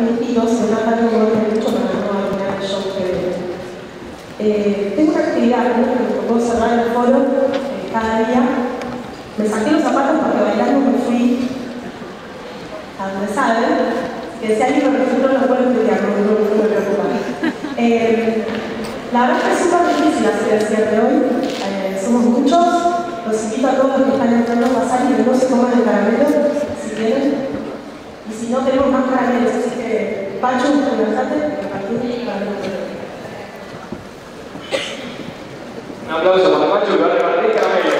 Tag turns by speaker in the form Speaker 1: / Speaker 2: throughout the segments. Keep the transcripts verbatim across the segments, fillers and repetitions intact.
Speaker 1: minutitos, se trata de un mucho para no arruinar el show que viene. Eh, tengo una actividad, ¿no?, que me tocó cerrar el foro eh, cada día. Me saqué los zapatos porque bailando me fui a donde saben, que si alguien me resultó no puedo explicar, no, no, no me preocupa. Eh, la verdad es que es súper difícil hacer el cierre hoy, eh, somos muchos, los invito a todos los que están entrando a pasar y que no se coman el caramelo, si quieren, y si no tenemos más caramelos, así que Pacho, levántate, que partir el caramelo.
Speaker 2: Un aplauso para Pacho que va a repartir caramelos.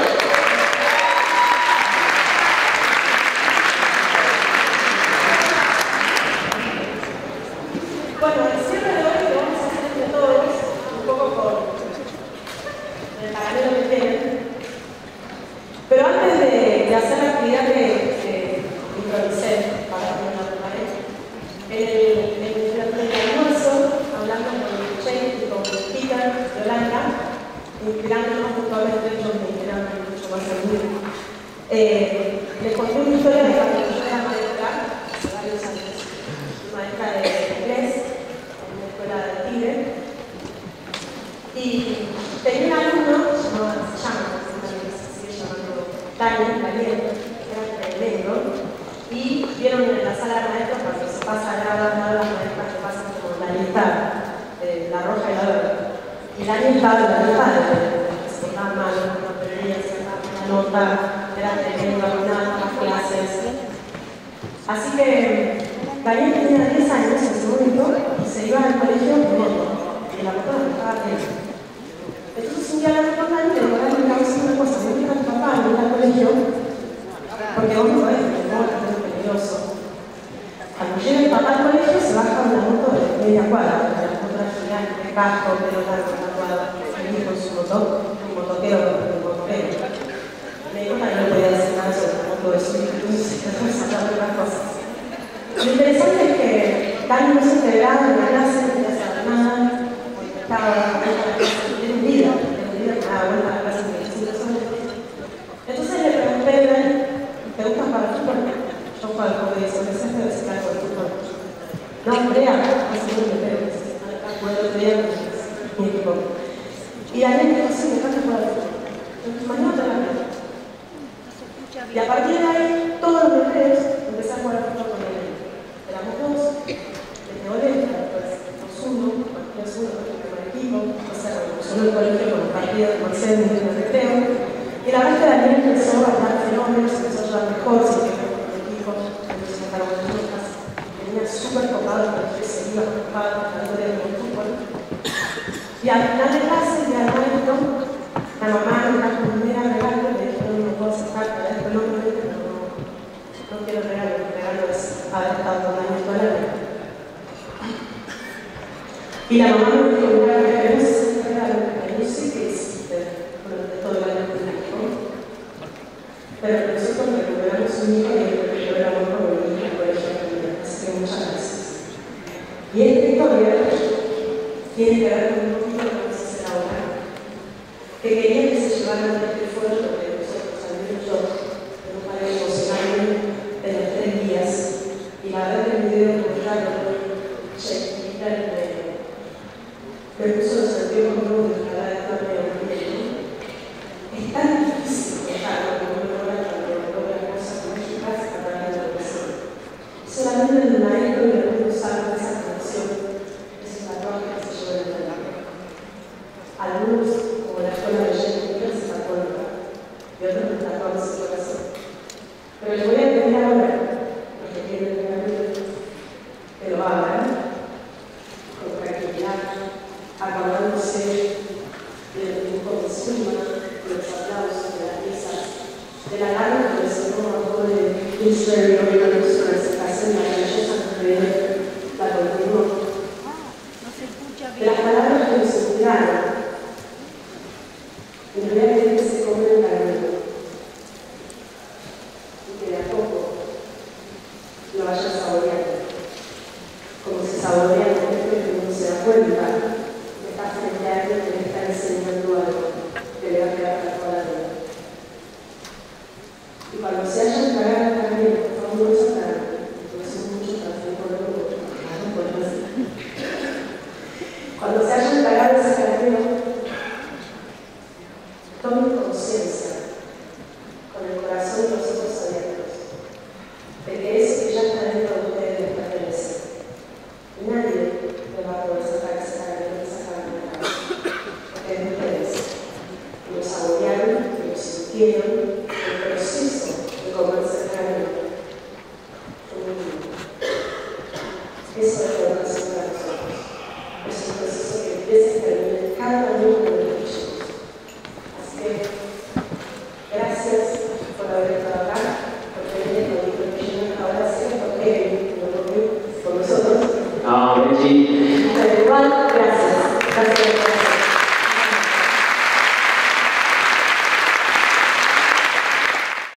Speaker 1: Bueno, el cierre de hoy lo vamos a hacer entre todos, un poco con el caramelo que tienen. Pero antes de, de hacer la actividad que, que improvisé para que me la preparé, en el, el almuerzo, hablando con Jake y con Peter, Yolanda, inspirándonos mutuamente, ellos me inspiran mucho más a mí. Eh, les conté una historia de cuando yo era maestra, hace varios años, maestra de inglés en una escuela de Tigre, y tenía un alumno, se llama, se llama, se sigue llamando Daniel, Daniel, que era tremendo, y vieron en la sala de maestros cuando se pasa a grabar las maestras que pasan como la lista, eh, la roja y la verde. Y Daniel estaba en la lista de se portaban mal, no perdía, se sacaba una nota, era tremendo, arruinaba las clases. Así que Daniel tenía diez años en ese momento y se iba al colegio en moto, y la moto la estaba bien. Entonces un día le recordaron y le digo, Daniel, vamos a hacer una cosa, no invita a tu papá a ir al colegio, porque vos no podés, porque no, es muy peligroso. Cuando llega el papá al colegio se baja una moto de media cuadra, la moto era gigante, casco, pelo largo, tatuada, venía con su moto, un motoquero con un motoquero. Me dijo que no podía decir nada sobre la moto de su hijo, entonces se trató de sacar otras cosas. Lo interesante es que Dani no se integraba en la clase, no quería saber nada, estaba a la clase, tiene un vida, tiene un vida que daba vuelta a la clase de veinticinco años. Entonces le pregunté, Dani, ¿te gusta para el fútbol? Yo fue al juego de eso, empecé a decir algo de fútbol. No, Andrea, no sé muy bien, pero el otro día mi equipo. Y Daniel me dijo, sí, me encanta jugar al fútbol. Entonces, mañana te la veo. Y a partir de ahí, todos los recreos empecé a jugar al fútbol con él. Éramos dos, de teoría, después dos uno, dos uno, con el primer equipo, o sea, solo el colegio con los partidos, con seis minutos de recreo. Y la verdad es que Daniel empezó a hablar fenómenos, empezó a ayudar mejor, se quedó con el equipo, empezó a sacar buenas notas, venía súper copado, porque se iba copado, tratando de ir al fútbol. Y al final de clase, ya al maestro, la mamá me trajo un mega regalo, le dijo, no, no puedo aceptar, para esto no me meto, pero no, no quiero regalo, el regalo es haber estado con Daniel toda la vida. Y la mamá me dijo, mira, queremos ese regalo, que yo sé que existe durante todo el año público, pero nosotros recuperamos un hijo y recuperamos por un hijo por ella también, así que muchas gracias. Y esta historia tiene que ver con un poquito lo que vamos a hacer ahora, que quería que se llevaran este esfuerzo de nosotros, al menos yo, en un panel emocional de los tres días, y la verdad que el video que mostraron, Chequita, me puso los antiguos nudos de la edad de la vida. Es tan difícil dejarlo como uno logra cuando logra cosas mágicas a través de la oración. Solamente el maestro le puede usar esa canción, es una roja que se lleva en el verano. Algunos, como la escuela de Jenny, se sacó el lugar, y otros me tatuaron su corazón. Pero les voy a pedir ahora, los que tienen el camino, que lo hagan con tranquilidad, acordándose del dibujo de Suma, de los aplausos, de las risas, de la larga que sonó a todo de Israel y la nuestra presentación, la belleza de la continuó. De las palabras que nos inspiraron,